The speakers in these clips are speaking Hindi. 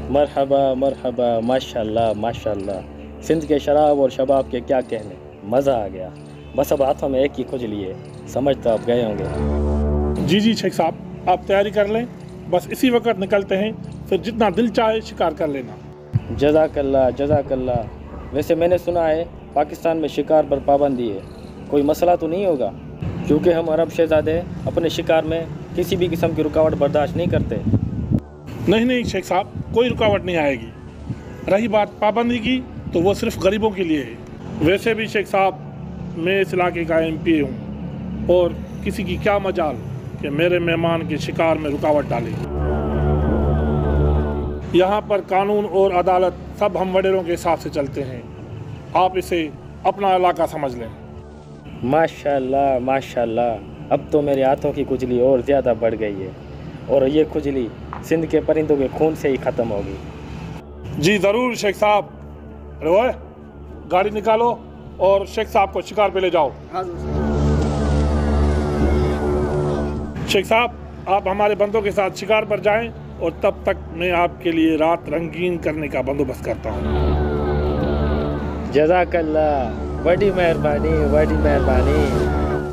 मरहबा मरहबा, माशाल्लाह माशाल्लाह। सिंध के शराब और शबाब के क्या कहने, मज़ा आ गया। बस अब हाथों में एक ही खुजली है, समझ तो आप गए होंगे। जी जी शेख साहब, आप तैयारी कर लें, बस इसी वक्त निकलते हैं, फिर जितना दिल चाहे शिकार कर लेना। जज़ाकल्लाह जज़ाकल्लाह। वैसे मैंने सुना है पाकिस्तान में शिकार पर पाबंदी है, कोई मसला तो नहीं होगा? क्योंकि हम अरब शहज़ादे अपने शिकार में किसी भी किस्म की रुकावट बर्दाश्त नहीं करते। नहीं नहीं शेख साहब, कोई रुकावट नहीं आएगी। रही बात पाबंदी की, तो वो सिर्फ गरीबों के लिए है। वैसे भी शेख साहब, मैं इस इलाके का MP हूँ, और किसी की क्या मजाल कि मेरे मेहमान के शिकार में रुकावट डाले। यहाँ पर कानून और अदालत सब हम वडेरों के हिसाब से चलते हैं। आप इसे अपना इलाका समझ लें। माशाल्लाह माशाल्लाह, अब तो मेरे हाथों की खुजली और ज़्यादा बढ़ गई है, और ये खुजली सिंध के परिंदों के खून से ही ख़त्म होगी। जी ज़रूर शेख साहब। रोए, गाड़ी निकालो और शेख साहब को शिकार पे ले जाओ। शेख साहब, आप हमारे बंदों के साथ शिकार पर जाएं, और तब तक मैं आपके लिए रात रंगीन करने का बंदोबस्त करता हूँ। जज़ाकल्लाह, बड़ी मेहरबानी बड़ी मेहरबानी।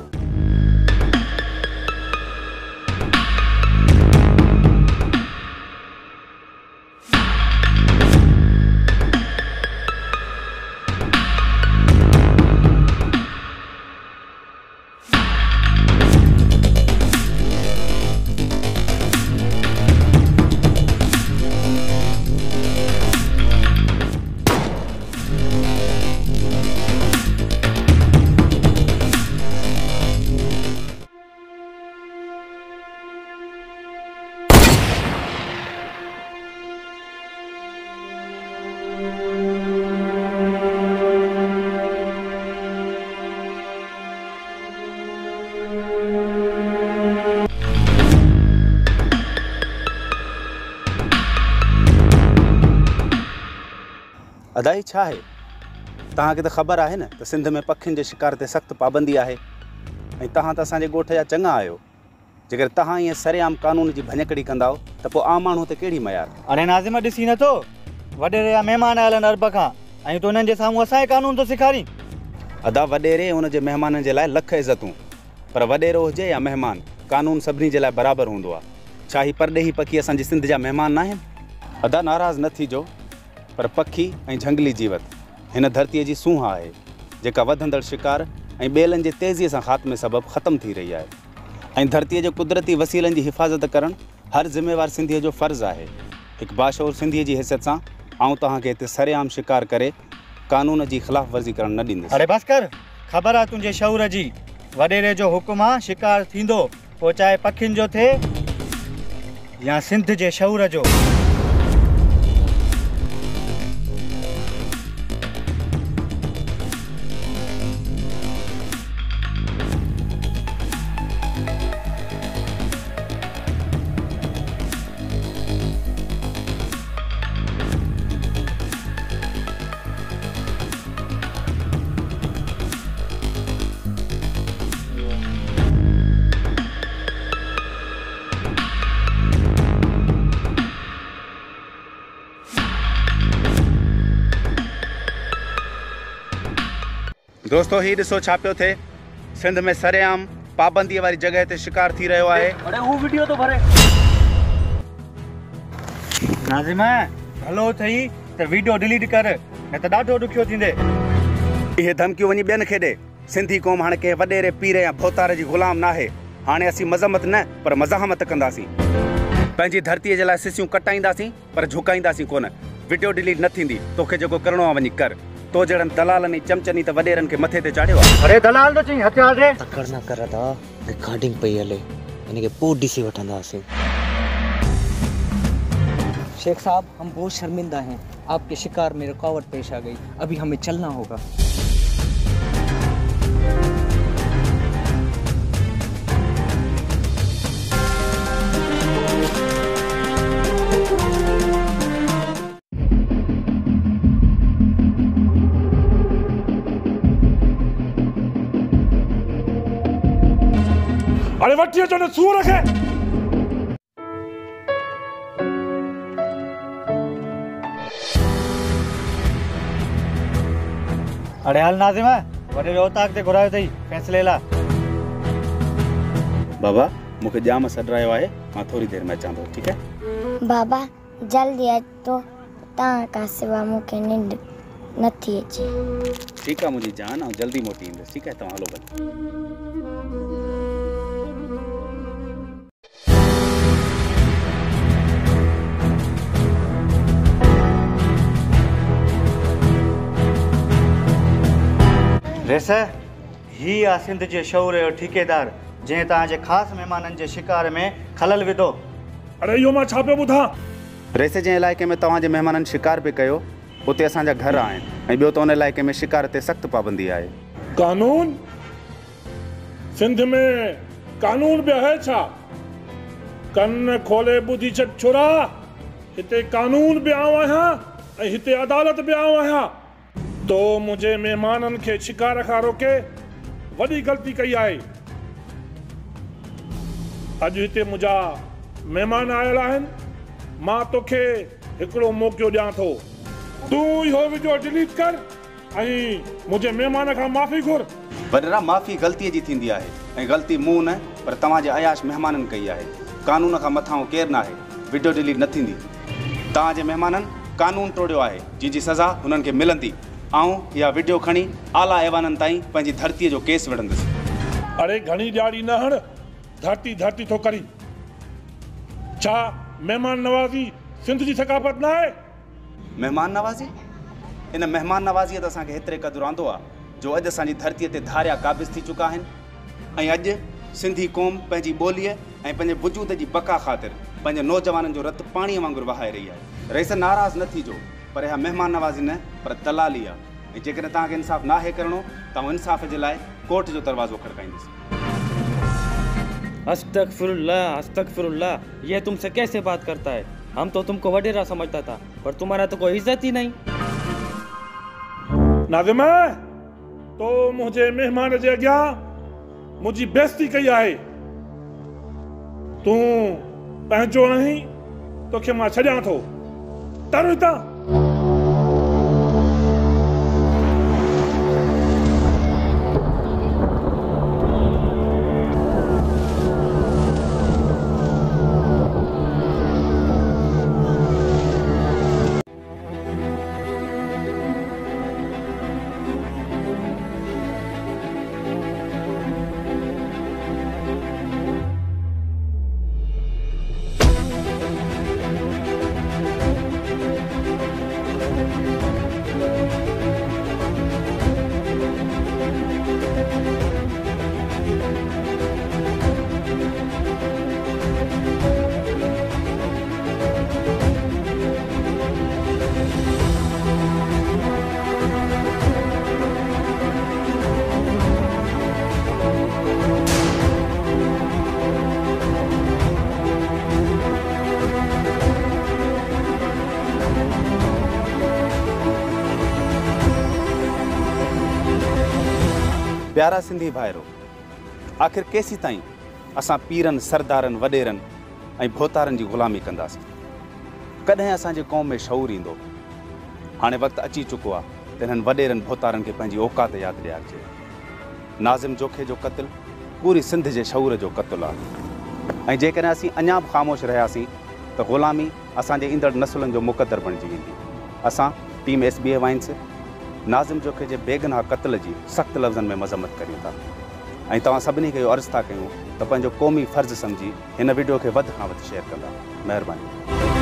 अदाई छा है? तव्हांखे त ख़बर आहे न त सिंध में पखियुनि जे शिकार ते सख़्तु पाबंदी आहे, ऐं तव्हां त असांजे ॻोठ जा चङा आहियो। जेकर तव्हां ईअं सरेआम कानून जी भञकड़ी कंदाओ त पोइ आम माण्हू ते कहिड़ी मयार? हाणे नाज़िम ॾिसी नथो, वॾेरे जा महिमान आयल आहिनि अरब खां, ऐं तूं उन्हनि जे साम्हूं असांजे कानून थो सेखारीं। अदा वॾेरे हुन जे महिमाननि जे लाइ लख इज़तूं, पर वॾेरो हुजे या महिमान, कानून सभिनी जे लाइ बराबरि हूंदो आहे। छा ही परॾेही पखी असांजी सिंध जा महिमान न आहिनि? अदा नाराज़ न थीजो, पर पखी ऐं झंगली जीवत हिन धरतीअ जी सूंह आहे, जेका वधंदड़ शिकार ऐं ॿेलनि जे तेज़ीअ सां ख़ात्मे सबबु ख़तमु थी रही आहे। ऐं धरतीअ जे कुदरती वसीलनि जी हिफ़ाज़त करणु हर ज़िम्मेवार सिंधीअ जो फ़र्ज़ु आहे। हिकु बाशऊर सिंधीअ जी हैसियत सां आउं तव्हांखे हिते सरेआम शिकार करे कानून जी ख़िलाफ़ वर्ज़ी करणु न ॾींदुसि। अरे बस कर, ख़बर आहे तुंहिंजे शऊर जी। वॾेरे जो हुकुम आहे, शिकार थींदो, पोइ चाहे पखियुनि जो थिए या सिंध जे शऊर जो। दोस्तों, ही ॾिसो छा पियो थिए। सिंध में सरेआम पाबंदीअ वारी जॻह ते शिकार थी रहियो आहे। अरे हू वीडियो तो भरे। नाज़िम, भलो अथई त वीडियो डिलीट कर, न त ॾाढो ॾुखियो थींदे। इहे धमकियूं वञी ॿियनि खे ॾे। सिंधी क़ौम हाणे कंहिं वॾेरे पीर या भोतार जी ग़ुलाम न आहे। हाणे असीं मज़मत न, पर मज़ाहमत कंदासीं। पंहिंजी धरतीअ जे लाइ सिसियूं कटाईंदासीं, पर झुकाईंदासीं कोन। वीडियो डिलीट न थींदी। तोखे जेको करिणो आहे वञी कर। तो जड़न दलालनि चमचनी त वॾेरनि खे मथे ते चाढ़ियो आहे। अरे दलाल तो चई हथियार दे। तकड़ न कर दा, रिकॉर्डिंग पई हले, इनके पोइ ॾिसी वठंदासीं। शेख साहब, हम बहुत शर्मिंदा हैं, आपके शिकार में रुकावट पेश आ गई, अभी हमें चलना होगा। अरे वटिया जो ने सूर रखे। अड़े हल नाज़िम वॾे ओताक ते घुरायो अथई फ़ैसिले लाइ। बाबा मूंखे जाम सॾायो आहे, मां थोरी देरि में अचां थो, ठीकु है? बाबा जल्दी अच तो तव्हां खां सिवा मूंखे निंड नथी अचे। ठीकु आहे मुंहिंजी जान, ऐं जल्दी मोटी ईंदुसि, ठीकु है? तव्हां हलो भले। रेस ही आहे सिंध जे शौर जो ठेकेदार जंहिं तव्हांजे ख़ासि महिमाननि जे शिकार में खलल विधो। अरे इहो मां छा पियो ॿुधां? रेसे जे इलाइक़े में तव्हांजे महिमाननि शिकार पे कयो, उते असांजा घर आहिनि, ऐं ॿियो त उन इलाइक़े में शिकार ते सख़्तु पाबंदी आहे। कानून? सिंध में कानून बि आहे छा? कन खोले ॿुधी छॾ छोरा, हिते कानून बि आऊं आहियां ऐं हिते अदालत बि आऊं आहियां। तो मुंहिंजे महिमाननि खे शिकार खां रोके वॾी ग़लती कई आहे। अॼु हिते मुंहिंजा महिमान आयल आहिनि, मां तोखे हिकिड़ो मौक़ो ॾियां थो, तूं इहो वीडियो डिलीट कर ऐं मुंहिंजे महिमान खां माफ़ी घुर। वॾेरा माफ़ी ग़लतीअ जी थींदी आहे, ऐं ग़लती मूं न पर तव्हांजे अयाश महिमाननि कई आहे। कानून खां मथां केरु न आहे, वीडियो डिलीट न थींदी। तव्हांजे महिमाननि कानून तोड़ियो आहे, जंहिंजी सज़ा हुननि खे मिलंदी। ऐं इहा वीडियो खणी आला ऐवाननि ताईं पंहिंजी धरतीअ जो केस विढ़ंदुसि। अरे घणी ॾियारी न हण, धरती धरती थो करी। छा महिमान नवाज़ी सिंध जी सकाफ़त न आहे? महिमान नवाज़ी? इन महिमान नवाज़ीअ त असांखे हेतिरे क़दुरु आंदो आहे जो अॼु असांजी धरतीअ ते धारिया क़ाबिज़ थी चुका आहिनि, ऐं अॼु सिंधी क़ौम पंहिंजी ॿोलीअ ऐं पंहिंजे वजूद जी बका ख़ातिर पंहिंजे नौजवाननि जो रतु पाणीअ वांगुरु वहाए रही आहे। रईस नाराज़ न थीजो, पर इहा महिमान नवाज़ी न पर दलाली आहे, ऐं जेकॾहिं तव्हांखे इंसाफ़ नाहे करणो तव्हां इंसाफ़ जे लाइ कोर्ट जो दरवाज़ो खड़काईंदुसि। अस्तगफिरुल्लाह अस्तगफिरुल्लाह, ये तुमसे कैसे बात करता है? हम तो तुमको वडेरा समझता था, पर तुम्हारा तो कोई इज्जत ही नहीं। नाज़िम तो मुंहिंजे महिमान जे अॻियां मुंहिंजी बेइज़ती कई आहे। तूं पंहिंजो आहीं, तोखे मां छॾियां थो। तर हितां। प्यारा सिंधी भाइरो, आख़िर केसी ताईं असां पीरनि सरदारनि वॾेरनि ऐं भोतारनि जी ग़ुलामी कंदासीं? कॾहिं असांजे क़ौम में शऊर ईंदो? हाणे वक़्तु अची चुको आहे त हिननि वॾेरनि भोतारनि खे पंहिंजी औकात यादि ॾियारिजे। नाज़िम जोखे जो क़त्ल पूरी सिंध जे शऊर जो क़त्ल आहे, ऐं जेकॾहिं असीं अञा बि ख़ामोश रहियासीं त ग़ुलामी असांजे ईंदड़ नसुलनि जो मुक़दर बणिजी वेंदी। असां टीम SBA वाइन्स नाज़िम जोखे जे बेगुनाह क़त्ल जी सख़्तु लफ़्ज़नि में मज़म्मत करियूं था, ऐं तव्हां सभिनी खे इहो अर्ज़ु था कयूं त पंहिंजो क़ौमी फ़र्ज़ु सम्झी हिन वीडियो खे वधि खां वधि शेयर कंदा। महिरबानी।